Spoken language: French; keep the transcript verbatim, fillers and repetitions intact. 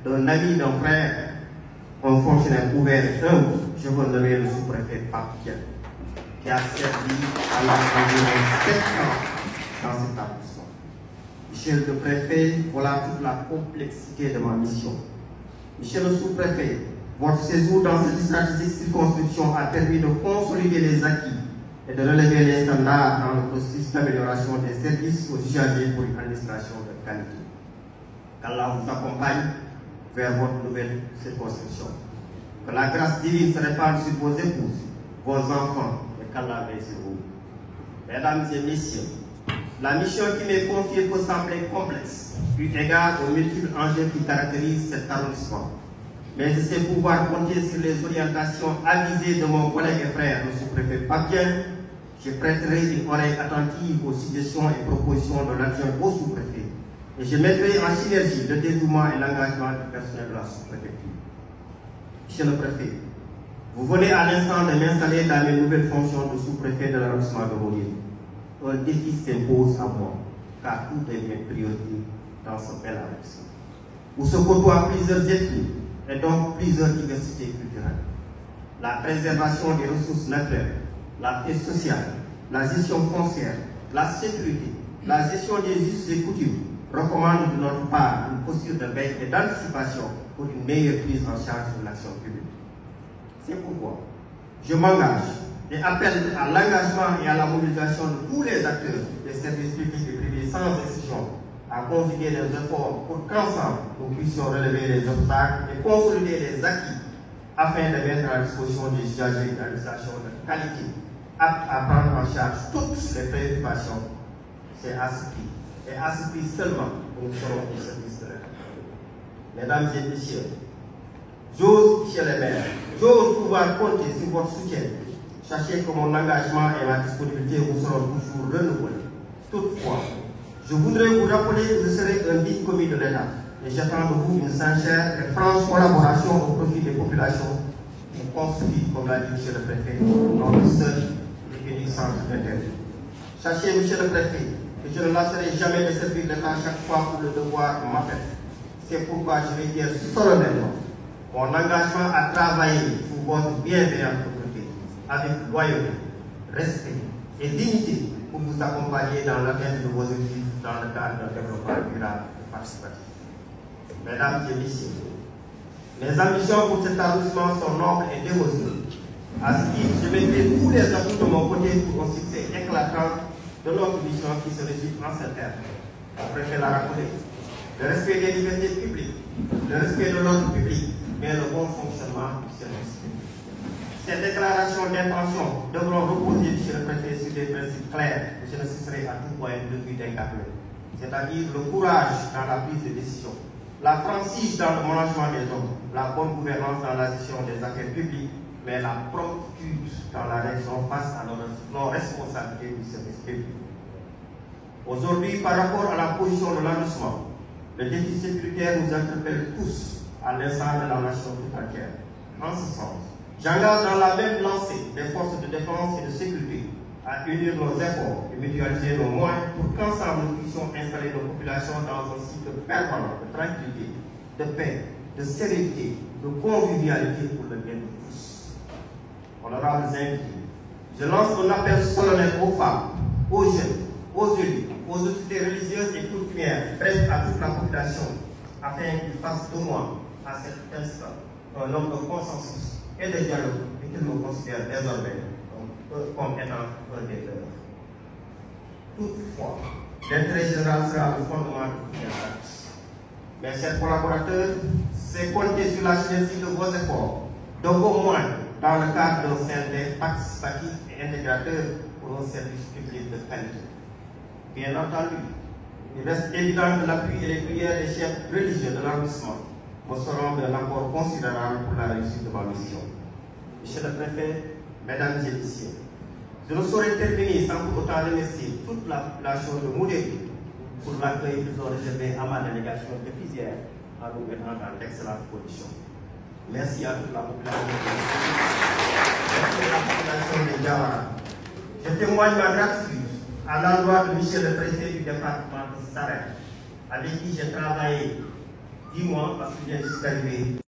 d'un ami, d'un frère, un fonctionnaire ouvert et humble, je veux nommer le sous-préfet Papien, qui a servi à la environ sept ans dans cet établissement. Monsieur le préfet, voilà toute la complexité de ma mission. Monsieur le sous-préfet, votre séjour dans cette stratégique circonscription a permis de consolider les acquis et de relever les standards dans le processus d'amélioration des services aux usagers pour une administration de qualité. Qu'Allah vous accompagne vers votre nouvelle circonscription. Que la grâce divine se répande sur vos épouses, vos enfants, et qu'Allah veille sur vous. Mesdames et messieurs, la mission qui m'est confiée peut sembler complexe, eu égard aux multiples enjeux qui caractérisent cet arrondissement. Mais je sais pouvoir compter sur les orientations avisées de mon collègue et frère, le sous-préfet Papien. Je prêterai une oreille attentive aux suggestions et propositions de l'adjoint au sous-préfet. Et je mettrai en synergie le dévouement et l'engagement du personnel de la sous-préfecture. Monsieur le préfet, vous venez à l'instant de m'installer dans mes nouvelles fonctions de sous-préfet de l'arrondissement de Mourier. Un défi s'impose à moi, car tout est mes priorités dans ce bel arrondissement, où se côtoient plusieurs ethnies et donc plusieurs diversités culturelles. La préservation des ressources naturelles, la paix sociale, la gestion foncière, la sécurité, la gestion des us et coutumes recommandent de notre part une posture de veille et d'anticipation pour une meilleure prise en charge de l'action publique. C'est pourquoi je m'engage et appelle à l'engagement et à la mobilisation de tous les acteurs des services publics et privés sans exception à conjuguer les efforts pour qu'ensemble nous puissions relever les obstacles et consolider les acquis afin de mettre à disposition des usagers une administration de qualité apte à prendre en charge toutes les préoccupations. C'est à ce prix, et à ce prix seulement que nous serons au service de l'État. Mesdames et messieurs, j'ose, monsieur le maire, j'ose pouvoir compter sur votre soutien. Sachez que mon engagement et ma disponibilité vous seront toujours renouvelés. Toutefois, je voudrais vous rappeler que je serai un digne commis de l'État et j'attends de vous une sincère et franche collaboration au profit des populations pour construire, comme l'a dit monsieur le préfet, notre seul et unique centre d'intérêt. Sachez, monsieur le préfet, que je ne lâcherai jamais de servir l'État chaque fois où le devoir m'appelle. C'est pourquoi je vais dire solennellement mon engagement à travailler pour votre bienveillante autorité avec loyauté, respect et dignité pour vous accompagner dans l'atteinte de vos objectifs dans le cadre d'un développement durable et participatif. Mesdames et messieurs, mes ambitions pour cet arrondissement sont nobles et dévotives. À ce titre, je mettrai tous les atouts de mon côté pour un succès éclatant de notre mission qui se résume en ces termes. Le préfet l'a rappelé. Le respect des libertés publiques, le respect de l'ordre public, mais le bon fonctionnement du service public. Ces déclarations d'intention devront reposer, monsieur le préfet, sur des principes clairs que je ne cesserai à tout point de lui d'incarner. C'est-à-dire le courage dans la prise de décision, la franchise dans le management des hommes, la bonne gouvernance dans la gestion des affaires publiques, mais la promptitude dans la réaction face à nos responsabilités du service public. Aujourd'hui, par rapport à la position de l'arrondissement, le défi sécuritaire nous interpelle tous à l'instar de la nation tout entière. En ce sens, j'engage dans la même lancée des forces de défense et de sécurité à unir nos efforts et mutualiser nos moyens pour qu'ensemble nous puissions installer nos populations dans un cycle permanent de tranquillité, de paix, de sérénité, de convivialité pour le bien de tous. Honorables invités, je lance un appel solennel aux femmes, aux jeunes, aux élus, aux autorités religieuses et coutumières, bref à toute la population, afin qu'ils fassent de moi, à cet instant, un homme de consensus et de dialogue et qu'ils me considèrent désormais comme, comme étant un des leurs. Toutefois, l'intérêt général sera le fondement de toutes les actes. Mes chers collaborateurs, c'est compter sur la synergie de vos efforts, de vos moyens, dans le cadre d'un C N D participatif et intégrateur pour un service public de qualité. Bien entendu, il reste évident que l'appui et les prières des chefs religieux de l'arrondissement me seront d'un apport considérable pour la réussite de ma mission. Monsieur le préfet, mesdames et messieurs, je ne saurais terminer sans pour autant remercier toute la population de Moudéry pour l'accueil qu'ils ont réservé à ma délégation depuis hier en nous mettant dans d'excellentes conditions. Merci à toute la population de Merci à la population de Diawara. Je témoigne ma gratitude à l'endroit de monsieur le préfet du département de Sarène, avec qui j'ai travaillé Dis-moi, parce que je viens juste d'arriver.